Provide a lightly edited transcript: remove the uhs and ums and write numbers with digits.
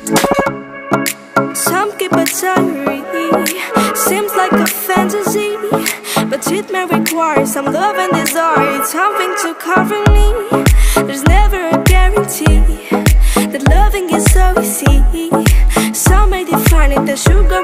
Some keep a diary, seems like a fantasy, but it may require some love and desire, something to cover me. There's never a guarantee that loving is so easy. Some may define it as sugar